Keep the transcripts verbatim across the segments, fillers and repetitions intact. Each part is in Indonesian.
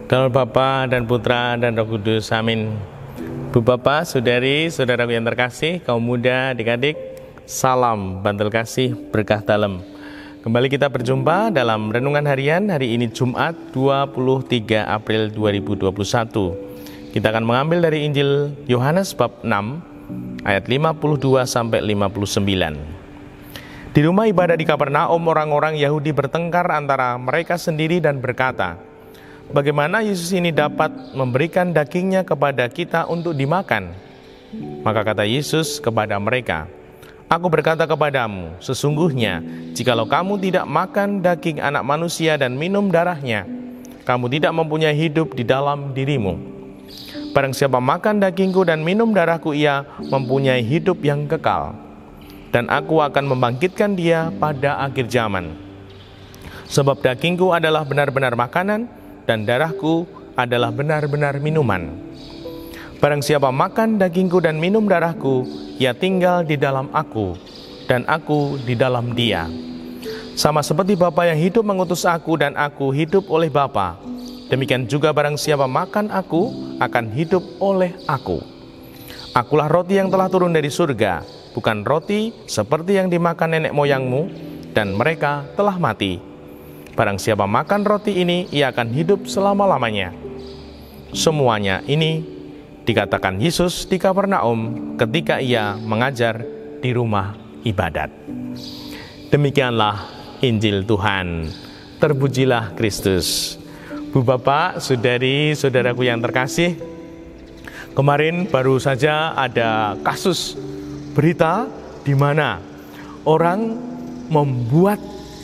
Dalam Bapa dan Putra dan Roh Kudus, amin. Bu Bapak, Saudari, Saudaraku yang terkasih, kaum muda, adik-adik, salam bantul kasih berkah dalam. Kembali kita berjumpa dalam Renungan Harian hari ini Jumat dua puluh tiga April dua ribu dua puluh satu. Kita akan mengambil dari Injil Yohanes bab enam ayat lima puluh dua sampai lima puluh sembilan. Di rumah ibadah di Kapernaum, orang-orang Yahudi bertengkar antara mereka sendiri dan berkata, bagaimana Yesus ini dapat memberikan dagingnya kepada kita untuk dimakan? Maka kata Yesus kepada mereka, aku berkata kepadamu, sesungguhnya jikalau kamu tidak makan daging anak manusia dan minum darahnya, kamu tidak mempunyai hidup di dalam dirimu. Barang siapa makan dagingku dan minum darahku, ia mempunyai hidup yang kekal, dan aku akan membangkitkan dia pada akhir zaman. Sebab dagingku adalah benar-benar makanan, dan darahku adalah benar-benar minuman. Barang siapa makan dagingku dan minum darahku, ia tinggal di dalam aku, dan aku di dalam dia. Sama seperti Bapa yang hidup mengutus aku, dan aku hidup oleh Bapa, demikian juga barang siapa makan aku, akan hidup oleh aku. Akulah roti yang telah turun dari surga, bukan roti seperti yang dimakan nenek moyangmu, dan mereka telah mati. Barang siapa makan roti ini, ia akan hidup selama-lamanya. Semuanya ini dikatakan Yesus di Kapernaum ketika ia mengajar di rumah ibadat. Demikianlah Injil Tuhan. Terpujilah Kristus. Bu Bapak, Saudari, Saudaraku yang terkasih, kemarin baru saja ada kasus berita di mana orang membuat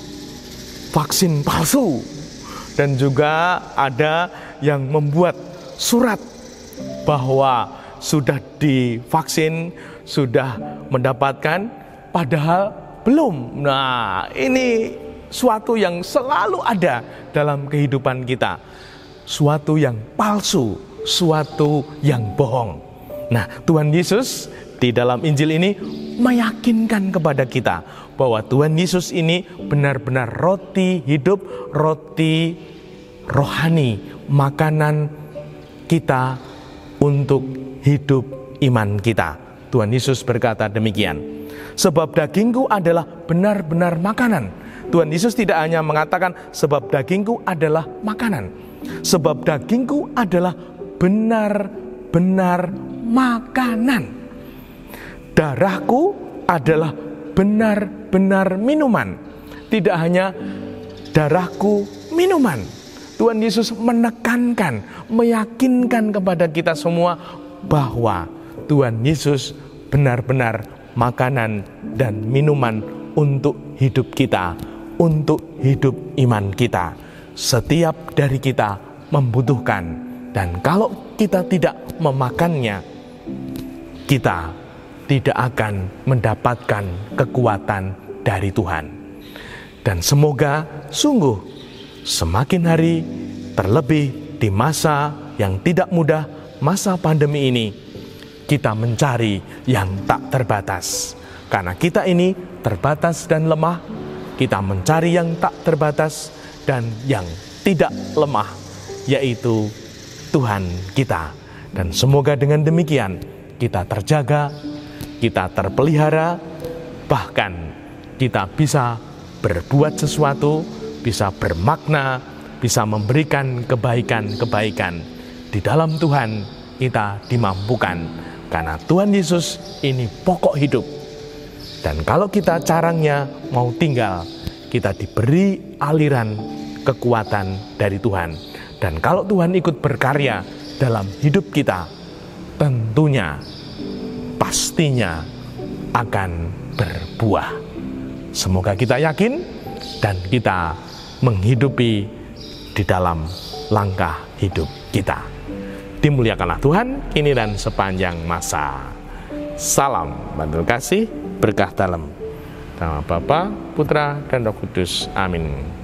vaksin palsu, dan juga ada yang membuat surat bahwa sudah divaksin, sudah mendapatkan, padahal belum. Nah, ini suatu yang selalu ada dalam kehidupan kita, suatu yang palsu, suatu yang bohong. Nah, Tuhan Yesus di dalam Injil ini meyakinkan kepada kita bahwa Tuhan Yesus ini benar-benar roti hidup, roti rohani, makanan kita untuk hidup iman kita. Tuhan Yesus berkata demikian. Sebab dagingku adalah benar-benar makanan. Tuhan Yesus tidak hanya mengatakan sebab dagingku adalah makanan, sebab dagingku adalah benar-benar makanan. Darahku adalah benar-benar minuman. Tidak hanya darahku minuman. Tuhan Yesus menekankan, meyakinkan kepada kita semua bahwa Tuhan Yesus benar-benar makanan dan minuman untuk hidup kita, untuk hidup iman kita. Setiap dari kita membutuhkan, dan kalau kita tidak memakannya, kita tidak akan mendapatkan kekuatan dari Tuhan. Dan semoga sungguh semakin hari, terlebih di masa yang tidak mudah, masa pandemi ini, kita mencari yang tak terbatas. Karena kita ini terbatas dan lemah, kita mencari yang tak terbatas dan yang tidak lemah, yaitu Tuhan kita. Dan semoga dengan demikian kita terjaga, kita terpelihara, bahkan kita bisa berbuat sesuatu, bisa bermakna, bisa memberikan kebaikan-kebaikan. Di dalam Tuhan kita dimampukan, karena Tuhan Yesus ini pokok hidup. Dan kalau kita caranya mau tinggal, kita diberi aliran kekuatan dari Tuhan. Dan kalau Tuhan ikut berkarya dalam hidup kita, tentunya pastinya akan berbuah. Semoga kita yakin dan kita menghidupi di dalam langkah hidup kita. Dimuliakanlah Tuhan kini dan sepanjang masa. Salam bantul kasih, berkah dalam. Nama Bapa, Putra, dan Roh Kudus. Amin.